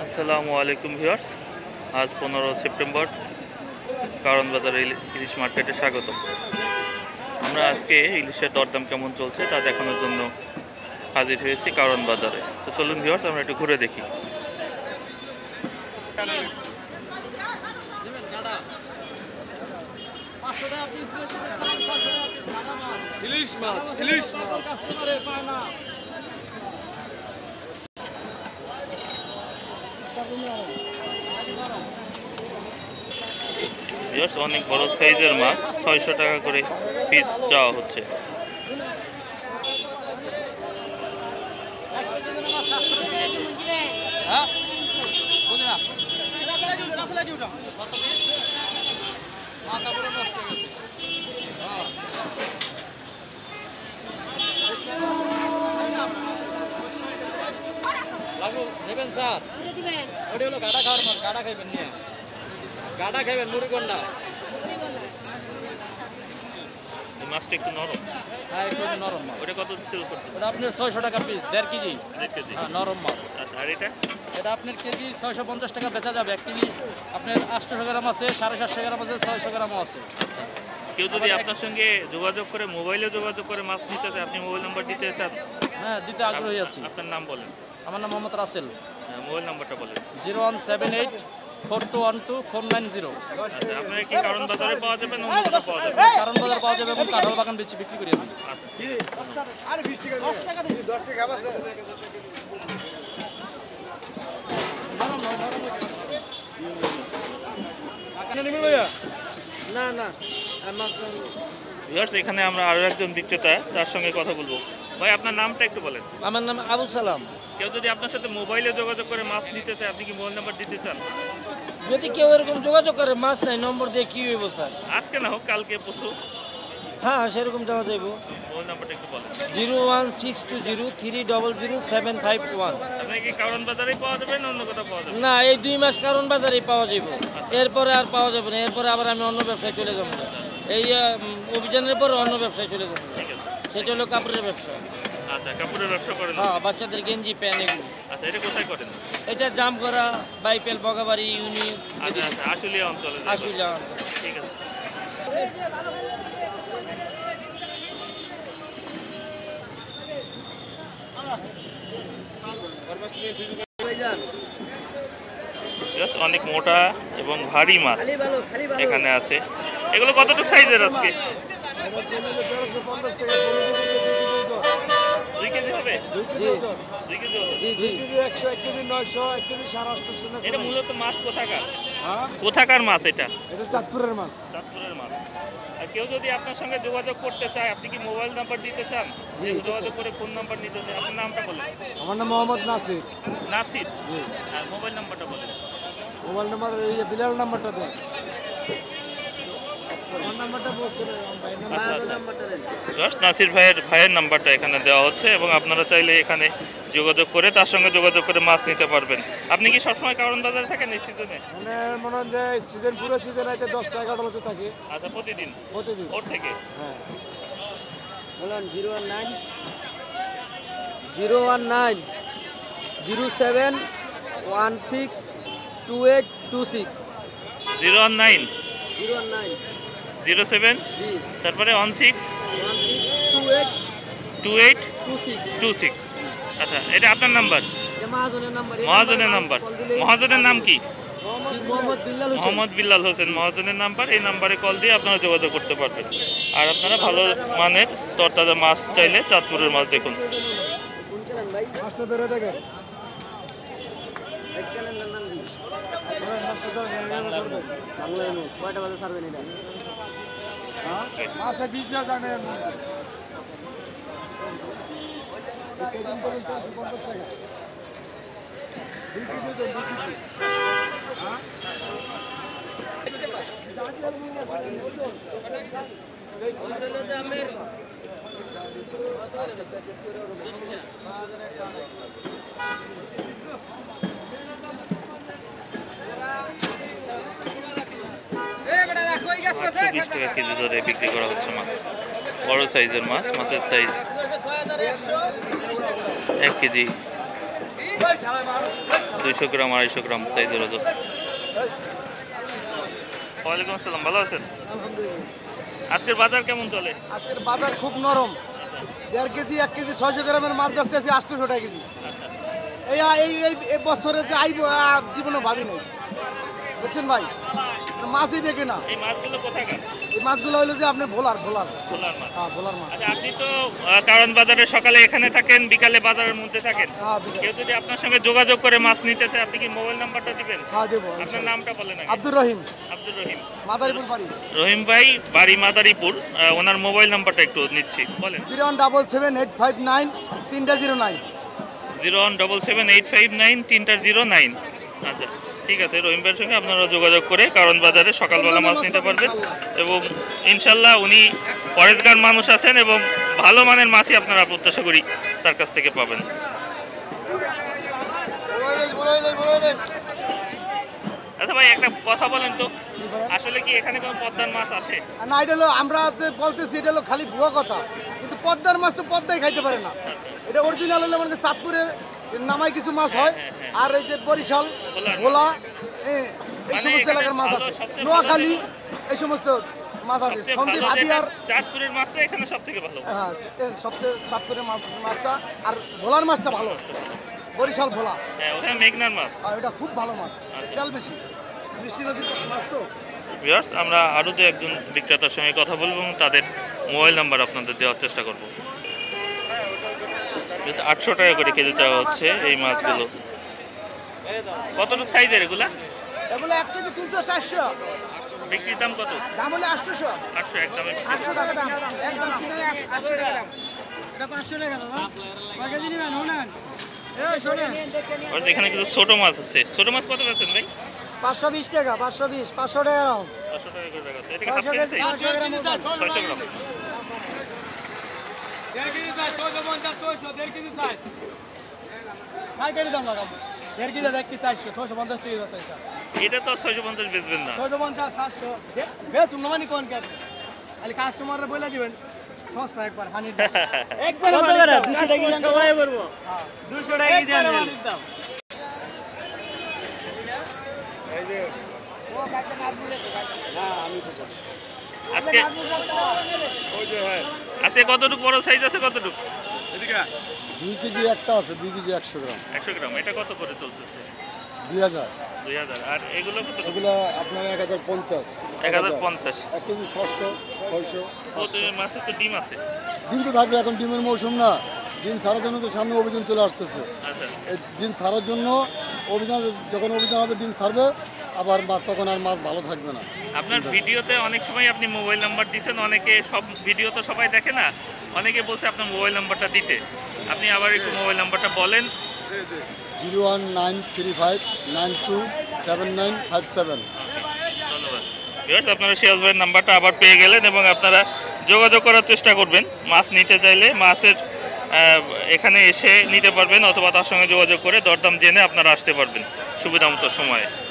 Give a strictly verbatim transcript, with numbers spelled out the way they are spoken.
আসসালামু আলাইকুম ভিউয়ার্স, আজ পনেরো সেপ্টেম্বর কারণ বাজার ইলিশ মার্কেটে স্বাগত। আমরা আজকে ইলিশের দরদাম কেমন চলছে তা দেখানোর জন্য হাজির হয়েছি কারণ বাজারে। তো চলুন ভিউয়ার্স, আমরা একটু ঘুরে দেখি। ইলিশ মাছ ইলিশ মাছ অনেক বড় সাইজের মাছ, ছয়শো টাকা করে পিস চাওয়া হচ্ছে। নেবেন স্যার? ওটা হলো গাডা খাওয়ার মাছ, গাডা খাইবেন নিয়ে, গাডা খাইবেন মুড়িগন্ডা। মাছটা একটু নরম। হ্যাঁ, একটু নরম মাছ। ওটা কত সেল করতে? ওটা আপনার ছয়শো টাকা পিস, দেড় কেজি। দেড় কেজি? হ্যাঁ, নরম মাছ। আচ্ছা, আর এটা? এটা আপনার কেজি ছয়শো পঞ্চাশ টাকা বেচা যাবে। এক কেজি আপনার আটশো গ্রাম আছে, সাড়ে সাতশো গ্রাম আছে, ছয়শো গ্রামও আছে। কেউ যদি আপনার সঙ্গে যোগাযোগ করে, মোবাইলে যোগাযোগ করে মাছ নিতে চায়, আপনি মোবাইল নাম্বার দিতে চান? হ্যাঁ, দিতে আগ্রহী আছি। আপনার নাম বলেন। আমার নাম মোহাম্মদ রাসেল। হ্যাঁ, মোবাইল নাম্বারটা বলেন। Zero one seven eight four two one two four nine zero. আচ্ছা, আপনার কি কারণ বাজারে পাওয়া যাবে না অন্য কোথাও পাওয়া যাবে? কারণ বাজার পাওয়া যাবে এবং কাঁঠাল বাগান বেশি বিক্রি করি আমি। না না, এখানে আমরা আরো একজন বিক্রেতা, তার সঙ্গে কথা বলবো। ভাই, আপনার নামটা একটু বলেন। আমার নাম আবু সালাম। কেউ যদি আপনার সাথে মোবাইলে যোগাযোগ করে মাছ নিতে চায়, আপনি কি মোবাইল নাম্বার দিতে চান? যদি কেউ এরকম যোগাযোগ করে, মাছ নাই, নম্বর দিয়ে কি হইব স্যার? আজকে না হোক, কালকে পরশু। হ্যাঁ, সেরকম দেওয়া যাইব। মোবাইল নাম্বারটা একটু বলেন। Zero one six two zero three double zero seven five one. আপনি কি কারণ বাজারেই পাওয়া যাবে না অন্য কোথাও পাওয়া যাবে? না, এই দুই মাস কারণ বাজারেই পাওয়া যাবে। এরপরে আর পাওয়া যাবে না। এরপরে আবার আমি অন্য ব্যবসায় চলে যাবো না। এই অভিযানের পর অন্য ব্যবসায় চলে যাবো। ঠিক আছে। সেটা হলো কাপড়ের ব্যবসা। আচ্ছা, কাপড়ের ব্যবসা করেন? হ্যাঁ, বাচ্চাদের গেঞ্জি প্যান্ট এগুলো। আচ্ছা, এটা কোথায় করেন? এটা জামগড়া, বাইপেল, বগাবাড়ি ইউনিয়ন। আচ্ছা আচ্ছা, আশুলিয়া অঞ্চলে? আশুলিয়া। ঠিক আছে। অনেক মোটা এবং ভারী মাছ এখানে আছে। এগুলো কতটুকু সাইজের আজকে? দুই কেজি হবে? দুই কেজি হবে? এটা মূলত মাছ কোথাকার? কোথাকার মাছ এটা? চাঁদপুরের মাছ। চাঁদপুরের মাছ। আর কেউ যদি আপনার সঙ্গে যোগাযোগ করতে চায়, আপনি কি মোবাইল নাম্বার দিতে চান? যোগাযোগ করে ফোন নাম্বার নিতে চান? আপনার নামটা বলেন। আমার নাম মোহাম্মদ নাসির। নাসির? আর মোবাইল নাম্বারটা বলেন। মোবাইল নাম্বার এই বিলাল নাম্বারটা দেন। নাসির ভাইয়ের ভাইয়ের নাম্বারটা এখানে দেওয়া হচ্ছে এবং আপনারা চাইলে এখানে যোগাযোগ করে তার সঙ্গে যোগাযোগ করে মাছ নিতে পারবেন। আপনি কি সবসময় কারণ বাজারে থাকেন এই সিজনে? মানে মনে হয় যে সিজন পুরো সিজন আছে দশটা এগারোতে থাকে। আচ্ছা, প্রতিদিন? প্রতিদিন। ওর থেকে? হ্যাঁ, বলুন। Zero one nine zero one nine zero seven one six two eight two six. Zero one nine zero one nine zero seven তারপরে one six two eight two eight two six two six. আচ্ছা, এটা আপনার number? মহাজনের number. মহাজনের number? মহাজনের নাম কি? মোহাম্মদ বিল্লাল হোসেন। মোহাম্মদ বিল্লাল হোসেন মহাজনের নাম্বার। এই নাম্বারে কল দিয়ে আপনারা যোগাযোগ করতে পারবেন। আর আপনারা ভালো মানের তরতাজা মাছ চাইলে চাঁদপুরের মাছ দেখুন। মাছটা ধরে দেখেন। কয়টা বাজে ছাড়বেন এটা? মাছে বীজ দেওয়া জানেন পঞ্চাশ টাকা দুই কেজি দুই কেজি। বিশ টাকা কেজি দরে বিক্রি করা হচ্ছে মাছ। বড় সাইজের মাছ, মাছের সাইজ এক কেজি দুইশো গ্রাম আড়াইশো গ্রাম সাইজের ওজন। ওয়ালাইকুম আসসালাম, ভালো আছেন? আজকের বাজার কেমন চলে? আজকের বাজার খুব নরম। দেড় কেজি এক কেজি ছয়শো গ্রামের মাছ বেচতে আছি আটশোশো টাকা কেজি। এই এই এই বছরে যে আইব জীবনে ভাবি নাই, বুঝছেন ভাই? মাছই দেখে না। এই মাছগুলো কোথাকার? এই মাছগুলো হলো যে আপনি ভোলার ভোলার ভোলার মাছ। হ্যাঁ ভোলার মাছ। আচ্ছা, আপনি তো আহ, কারণ বাজারে সকালে এখানে থাকেন, বিকালে বাজারের মধ্যে থাকেন। হ্যাঁ বিকেল। কেউ যদি আপনার সঙ্গে যোগাযোগ করে মাছ নিতে চায়, আপনি কি মোবাইল নাম্বারটা দিবেন? হ্যাঁ দেবো। আপনার নামটা বলেন আগে। আব্দুর রহিম, আব্দুর রহিম। মাদারীপুর বাড়ি। রহিম ভাই বাড়ি মাদারীপুর। আহ, ওনার মোবাইল নাম্বারটা একটু নিচ্ছি, বলেন। Zero one double seven eight five nine তিনটা zero nine. Zero one double seven eight five nine তিনটা জিরো নাইন। আচ্ছা ঠিক আছে, রহিম ভাইয়ের সঙ্গে আপনারা যোগাযোগ করে কারণ বাজারে সকালবেলা মাছ নিতে পারবেন এবং ইনশাল্লাহ উনি পরেশগার মানুষ আছেন এবং ভালো মানের মাছই আপনারা প্রত্যাশা করি তার কাছ থেকে পাবেন। আচ্ছা ভাই, একটা কথা বলেন তো, আসলে কি এখানে কোনো পদ্মার মাছ আসে? না, এটা হলো আমরা তো বলতেছি এটা হলো খালি ভুয়া কথা, কিন্তু পদ্মার মাছ তো পদ্মাই খাইতে পারে না। এটা অরিজিনাল হলে মানে চাঁদপুরের নামায় কিছু মাছ হয়, আর এই যে বরিশাল ভোলা এ- এই সমস্ত এলাকার মাছ আসে, নোয়াখালী এই সমস্ত মাছ আসে, সন্দীপ হাতিয়ার। চাঁদপুরের মাছটা এখানে সব থেকে ভালো। হ্যাঁ, এ সবচেয়ে চাঁদপুরের মাছ মাছটা আর ভোলার মাছটা ভালো, বরিশাল ভোলা। হ্যাঁ, ওখানে মেঘনার মাছ। আর এটা খুব ভালো মাছ, তেল বেশি, মিষ্টি নদীর মাছ তো। ভিউয়ার্স, আমরা আরও দু একজন বিক্রেতার সঙ্গে কথা বলবো এবং তাদের মোবাইল নাম্বার আপনাদের দেওয়ার চেষ্টা করব। আটশো টাকা করে কেজি চাওয়া হচ্ছে এই মাছগুলো। কতটুকু সাইজের এগুলা? এগুলো এক কেজি তিনশো চারশো, বিক্রির দাম কত? দাম হলে আটশোশো। আটশো একদমে। আটশো টাকা দাম, একদম আটশো টাকা দাম। এটা পাঁচশো টাকা দাম। কয় কেজি নেবেন? শোনেন, এই শোনেন, এখানে কিছু ছোট মাছ আছে। ছোট মাছ কত বেচেন ভাই? পাঁচশো বিশ টাকা, পাঁচশো বিশ, পাঁচশো টাকা দাম। পাঁচশো টাকা করে টাকা। এটা কি হাফ ছয়শো কেজি কেজি, সাইজ? ছয়শো গ্রাম ওজন। ছয়শো গ্রাম। দেড় কেজি চাই, ছয়শো পঞ্চাশ, ছয়শো, দেড় কেজি চাই। ছয় কেজি দাম লাগাবো। দেড় কেজি দেড় কেজি চারশো, ছয়শো পঞ্চাশ টাকা যাচ্ছে স্যার। এটা তো ছয়শো পঞ্চাশ বেচবেন না। ছয়শো পঞ্চাশ, সাতশো, বেচুন না মানে কোন কেন? খালি কাস্টমাররা বলে দিবেন সস্তা একবার হানি একবার কত করে? দুশো টাকা দেন সবাই বলবো। হ্যাঁ, দুশো টাকা দেন দাম। এই যে ও কাছে নাচ বুঝেছে না, আমি তো আজকে ওই যে হয় আজকে কতটুকু বড় সাইজ আছে? কতটুকু? এদিকে দুই কেজি একটা আছে, দুই কেজি একশো গ্রাম, একশো গ্রাম। এটা কত করে চলছে? দুই হাজার। দুই হাজার। আর এগুলো কত? এগুলো আপনার এক হাজার পঞ্চাশ, এক হাজার পঞ্চাশ। এক কেজি সাতশো, ছয়শো। মাছের তো ডিম আছে। ডিম তো থাকবে, এখন ডিমের মৌসুম না, ডিম ছাড়ার জন্য তো সামনে অভিযান চলে আসতেছে। আচ্ছা, এই ডিম ছাড়ার জন্য অভিযান, যখন অভিযান হবে ডিম ছাড়বে, আবার মাছ তখন আর মাছ ভালো থাকবে না। আপনার ভিডিওতে অনেক সময় আপনি মোবাইল নাম্বার দিচ্ছেন, অনেকে সব ভিডিও তো সবাই দেখে না, অনেকে বলছে আপনার মোবাইল নাম্বারটা দিতে। আপনি আবার একটু মোবাইল নাম্বারটা বলেন। Zero one nine three five nine two seven nine five seven. ধন্যবাদ। ভিউয়ার্স, আপনারা সিরাজ ভাইয়ের নাম্বারটা আবার পেয়ে গেলেন এবং আপনারা যোগাযোগ করার চেষ্টা করবেন। মাছ নিতে চাইলে মাছের আহ, এখানে এসে নিতে পারবেন অথবা তার সঙ্গে যোগাযোগ করে দরদাম জেনে আপনারা আসতে পারবেন সুবিধা মতো সময়ে।